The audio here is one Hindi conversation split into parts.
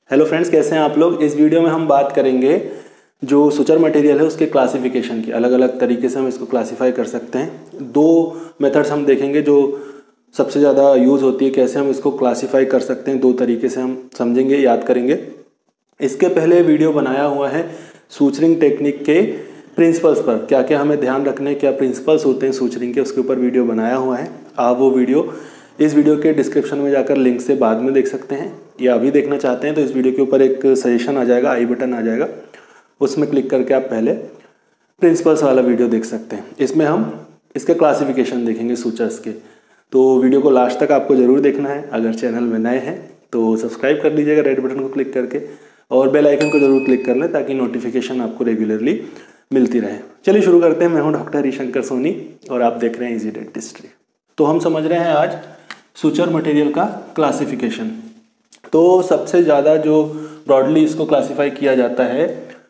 हेलो फ्रेंड्स, कैसे हैं आप लोग। इस वीडियो में हम बात करेंगे जो सुचर मटेरियल है उसके क्लासिफिकेशन की। अलग अलग तरीके से हम इसको क्लासीफाई कर सकते हैं। दो मेथड्स हम देखेंगे जो सबसे ज़्यादा यूज़ होती है, कैसे हम इसको क्लासीफाई कर सकते हैं। दो तरीके से हम समझेंगे, याद करेंगे। इसके पहले वीडियो बनाया हुआ है सूचरिंग टेक्निक के प्रिंसिपल्स पर, क्या क्या हमें ध्यान रखने, क्या प्रिंसिपल्स होते हैं सूचरिंग के, उसके ऊपर वीडियो बनाया हुआ है। आप वो वीडियो इस वीडियो के डिस्क्रिप्शन में जाकर लिंक से बाद में देख सकते हैं, या अभी देखना चाहते हैं तो इस वीडियो के ऊपर एक सजेशन आ जाएगा, आई बटन आ जाएगा, उसमें क्लिक करके आप पहले प्रिंसिपल्स वाला वीडियो देख सकते हैं। इसमें हम इसके क्लासिफिकेशन देखेंगे सूचर्स के। तो वीडियो को लास्ट तक आपको ज़रूर देखना है। अगर चैनल में नए हैं तो सब्सक्राइब कर लीजिएगा रेड बटन को क्लिक करके, और बेल आइकन को जरूर क्लिक कर लें ताकि नोटिफिकेशन आपको रेगुलरली मिलती रहे। चलिए शुरू करते हैं। मैं हूं डॉक्टर हरिशंकर सोनी और आप देख रहे हैं इजी डेंटिस्ट्री। तो हम समझ रहे हैं आज सुचर मटेरियल का क्लासिफिकेशन। तो सबसे ज़्यादा जो ब्रॉडली इसको क्लासीफाई किया जाता है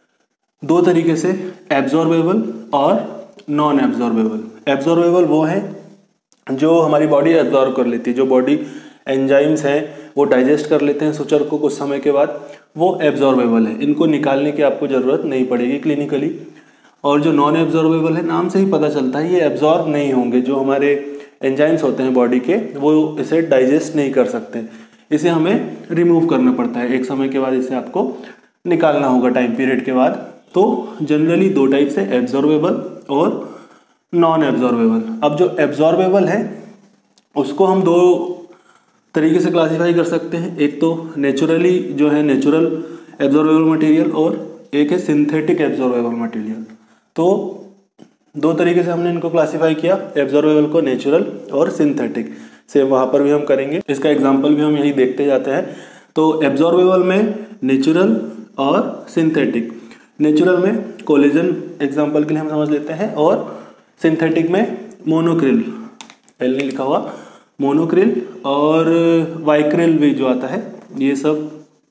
दो तरीके से, एब्जॉर्बेबल और नॉन एब्जॉर्बेबल। एब्जॉर्बेबल वो है जो हमारी बॉडी एब्जॉर्ब कर लेती है, जो बॉडी एंजाइम्स हैं वो डाइजेस्ट कर लेते हैं सुचर को कुछ समय के बाद, वो एब्जॉर्बेबल है। इनको निकालने की आपको ज़रूरत नहीं पड़ेगी क्लिनिकली। और जो नॉन एब्जॉर्बेबल है, नाम से ही पता चलता है ये एब्जॉर्ब नहीं होंगे। जो हमारे एंजाइम्स होते हैं बॉडी के, वो इसे डाइजेस्ट नहीं कर सकते, इसे हमें रिमूव करना पड़ता है। एक समय के बाद इसे आपको निकालना होगा, टाइम पीरियड के बाद। तो जनरली दो टाइप से, एब्जॉर्बेबल और नॉन एब्जॉर्बेबल। अब जो एब्जॉर्बेबल है उसको हम दो तरीके से क्लासीफाई कर सकते हैं। एक तो नेचुरली जो है नेचुरल एब्जॉर्बेबल मटेरियल, और एक है सिंथेटिक एब्जॉर्बेबल मटेरियल। तो दो तरीके से हमने इनको क्लासीफाई किया, एब्जॉर्बेबल को नेचुरल और सिंथेटिक। सेम वहाँ पर भी हम करेंगे, इसका एग्जांपल भी हम यही देखते जाते हैं। तो एब्जॉर्बेबल में नेचुरल और सिंथेटिक। नेचुरल में कोलेजन एग्जांपल के लिए हम समझ लेते हैं, और सिंथेटिक में मोनोक्रिल, एल नहीं लिखा हुआ, मोनोक्रिल और वाइक्रिल भी जो आता है, ये सब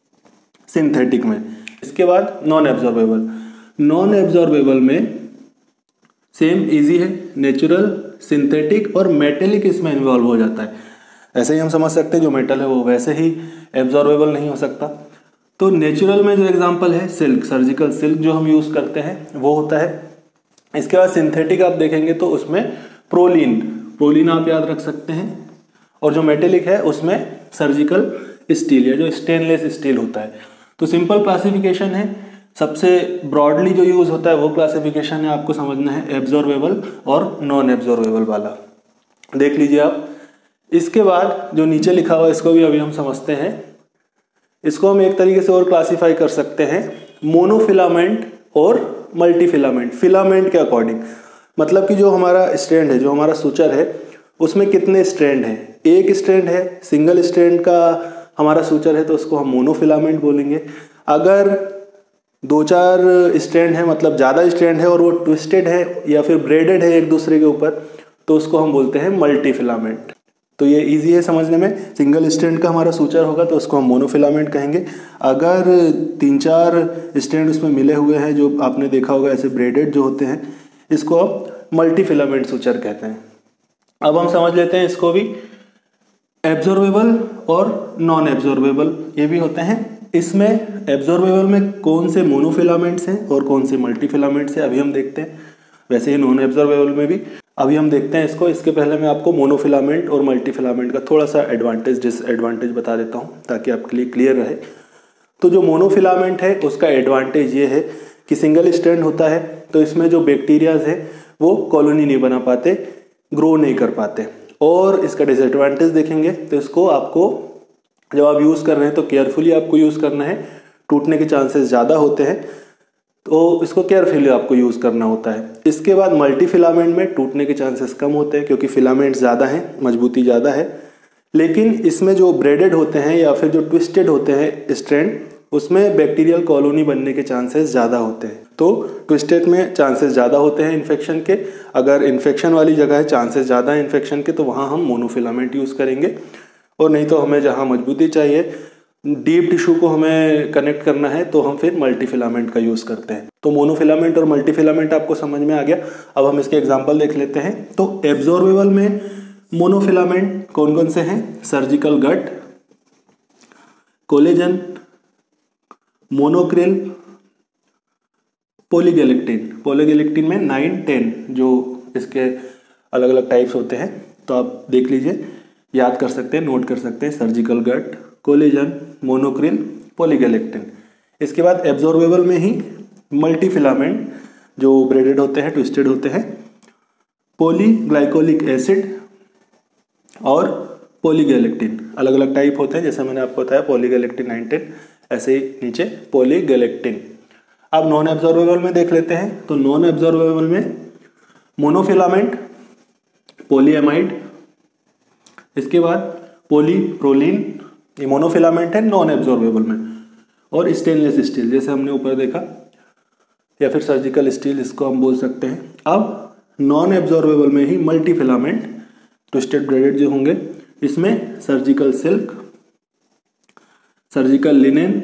सिंथेटिक में। इसके बाद नॉन एब्जॉर्बेबल। नॉन एब्जॉर्बेबल में सेम इजी है, नेचुरल, सिंथेटिक और मेटेलिक इसमें इन्वॉल्व हो जाता है। ऐसे ही हम समझ सकते हैं जो मेटल है वो वैसे ही एब्जॉर्बेबल नहीं हो सकता। तो नेचुरल में जो एग्जांपल है सिल्क, सर्जिकल सिल्क जो हम यूज़ करते हैं वो होता है। इसके बाद सिंथेटिक आप देखेंगे तो उसमें प्रोलीन, प्रोलीन आप याद रख सकते हैं। और जो मेटेलिक है उसमें सर्जिकल स्टील या जो स्टेनलेस स्टील होता है। तो सिंपल क्लासिफिकेशन है, सबसे ब्रॉडली जो यूज़ होता है वो क्लासिफिकेशन है, आपको समझना है एब्जॉर्बेबल और नॉन एब्जॉर्बेबल वाला। देख लीजिए आप। इसके बाद जो नीचे लिखा हुआ इसको भी अभी हम समझते हैं। इसको हम एक तरीके से और क्लासीफाई कर सकते हैं, मोनोफिलामेंट और मल्टीफिलामेंट। फिलामेंट के अकॉर्डिंग, मतलब कि जो हमारा स्ट्रैंड है, जो हमारा सूचर है, उसमें कितने स्ट्रैंड हैं। एक स्ट्रैंड है, सिंगल स्ट्रैंड का हमारा सूचर है तो उसको हम मोनोफिलामेंट बोलेंगे। अगर दो चार स्ट्रैंड है, मतलब ज़्यादा स्ट्रैंड है और वो ट्विस्टेड है या फिर ब्रेडेड है एक दूसरे के ऊपर, तो उसको हम बोलते हैं मल्टीफिलामेंट। तो ये इजी है समझने में। सिंगल स्ट्रैंड का हमारा सूचर होगा तो उसको हम मोनोफिलामेंट कहेंगे। अगर तीन चार स्ट्रैंड उसमें मिले हुए हैं, जो आपने देखा होगा ऐसे ब्रेडेड जो होते हैं, इसको हम मल्टीफिलामेंट सूचर कहते हैं। अब हम समझ लेते हैं इसको भी, एब्जॉर्बेबल और नॉन एब्जॉर्बेबल ये भी होते हैं। इसमें एब्जॉर्बेबल में कौन से मोनोफिलामेंट्स हैं और कौन से मल्टीफिलामेंट्स हैं अभी हम देखते हैं। वैसे ही नॉन एब्जॉर्बेबल में भी अभी हम देखते हैं इसको। इसके पहले मैं आपको मोनोफिलामेंट और मल्टीफिलामेंट का थोड़ा सा एडवांटेज डिसएडवांटेज बता देता हूँ ताकि आपके लिए क्लियर रहे। तो जो मोनोफिलामेंट है उसका एडवांटेज ये है कि सिंगल स्ट्रैंड होता है, तो इसमें जो बैक्टीरियाज है वो कॉलोनी नहीं बना पाते, ग्रो नहीं कर पाते। और इसका डिसएडवांटेज देखेंगे तो इसको आपको जब आप यूज़ कर रहे हैं तो केयरफुली आपको यूज़ करना है, टूटने के चांसेस ज़्यादा होते हैं, तो इसको केयरफुली आपको यूज़ करना होता है। इसके बाद मल्टी फिलामेंट में टूटने के चांसेस कम होते हैं क्योंकि फिलामेंट ज़्यादा हैं, मजबूती ज़्यादा है। लेकिन इसमें जो ब्रेडेड होते हैं या फिर जो ट्विस्टेड होते हैं स्ट्रैंड, उसमें बैक्टीरियल कॉलोनी बनने के चांसेस ज़्यादा होते हैं। तो ट्विस्टेड में चांसेस ज़्यादा होते हैं इन्फेक्शन के। अगर इन्फेक्शन वाली जगह है, चांसेस ज़्यादा है इन्फेक्शन के, तो वहाँ हम मोनोफिलामेंट यूज़ करेंगे। और नहीं तो हमें जहाँ मजबूती चाहिए, डीप टिश्यू को हमें कनेक्ट करना है, तो हम फिर मल्टीफिलामेंट का यूज़ करते हैं। तो मोनोफिलामेंट और मल्टीफिलामेंट आपको समझ में आ गया। अब हम इसके एग्जांपल देख लेते हैं। तो एब्जॉर्बेबल में मोनोफिलामेंट कौन कौन से हैं? Surgical gut, collagen, monocryl, पॉलीगैलेक्टिन। पॉलीगैलेक्टिन में 9, 10 जो इसके अलग अलग टाइप्स होते हैं, तो आप देख लीजिए, याद कर सकते हैं, नोट कर सकते हैं। Surgical gut, collagen, monocryl, polyglactin. इसके बाद एब्जॉर्बेबल में ही मल्टी फिलामेंट जो ब्रेडेड होते हैं, ट्विस्टेड होते हैं, पॉलीग्लाइकोलिक एसिड और पॉलीगैलेक्टिन। अलग अलग टाइप होते हैं, जैसे मैंने आपको बताया पॉलीगैलेक्टिन 9, 10, ऐसे ही नीचे पॉलीगैलेक्टिन। अब नॉन एब्जॉर्बेबल में देख लेते हैं। तो नॉन एब्जॉर्बेबल में मोनोफिलामेंट, पॉलीएमाइड, इसके बाद पॉलीप्रोलिन, ये मोनोफिलामेंट है नॉन एब्जॉर्बेबल में, और स्टेनलेस स्टील जैसे हमने ऊपर देखा, या फिर सर्जिकल स्टील इसको हम बोल सकते हैं। अब नॉन एब्जॉर्बेबल में ही मल्टी फिलामेंट ट्विस्टेड ब्रेडेड जो होंगे, इसमें surgical silk, surgical linen,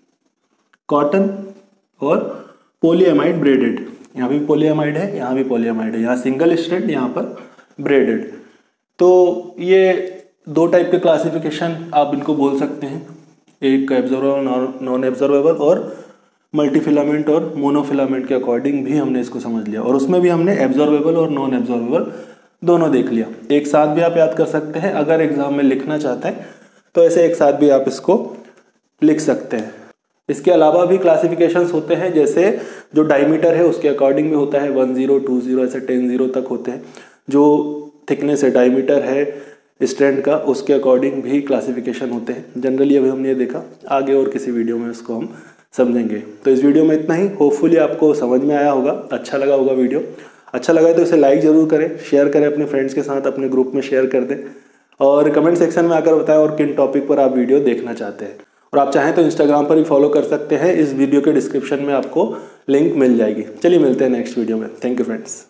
cotton और पॉलीएमाइड ब्रेडेड। यहाँ भी पॉलीएमाइड है, यहाँ भी पॉलीएमाइड है, यहाँ सिंगल स्ट्रैंड, यहाँ पर ब्रेडेड। तो ये दो टाइप के क्लासिफिकेशन आप इनको बोल सकते हैं, एक एब्जॉर्बेबल, नॉन एब्जॉर्बेबल, और मल्टी फिलामेंट और मोनोफिलामेंट के अकॉर्डिंग भी हमने इसको समझ लिया। और उसमें भी हमने एब्जॉर्बेबल और नॉन एब्जॉर्बेबल दोनों देख लिया। एक साथ भी आप याद कर सकते हैं, अगर एग्जाम में लिखना चाहते हैं तो ऐसे एक साथ भी आप इसको लिख सकते हैं। इसके अलावा भी क्लासिफिकेशंस होते हैं, जैसे जो डायमीटर है उसके अकॉर्डिंग भी होता है, 10, 20 ऐसे 10 तक होते हैं। जो थिकनेस है, डायमीटर है स्ट्रैंड का, उसके अकॉर्डिंग भी क्लासिफिकेशन होते हैं। जनरली अभी हमने ये देखा, आगे और किसी वीडियो में इसको हम समझेंगे। तो इस वीडियो में इतना ही। होपफुली आपको समझ में आया होगा, अच्छा लगा होगा वीडियो। अच्छा लगा है तो इसे लाइक ज़रूर करें, शेयर करें अपने फ्रेंड्स के साथ, अपने ग्रुप में शेयर कर दें, और कमेंट सेक्शन में आकर बताएं और किन टॉपिक पर आप वीडियो देखना चाहते हैं। और आप चाहें तो इंस्टाग्राम पर भी फॉलो कर सकते हैं, इस वीडियो के डिस्क्रिप्शन में आपको लिंक मिल जाएगी। चलिए मिलते हैं नेक्स्ट वीडियो में। Thank you friends.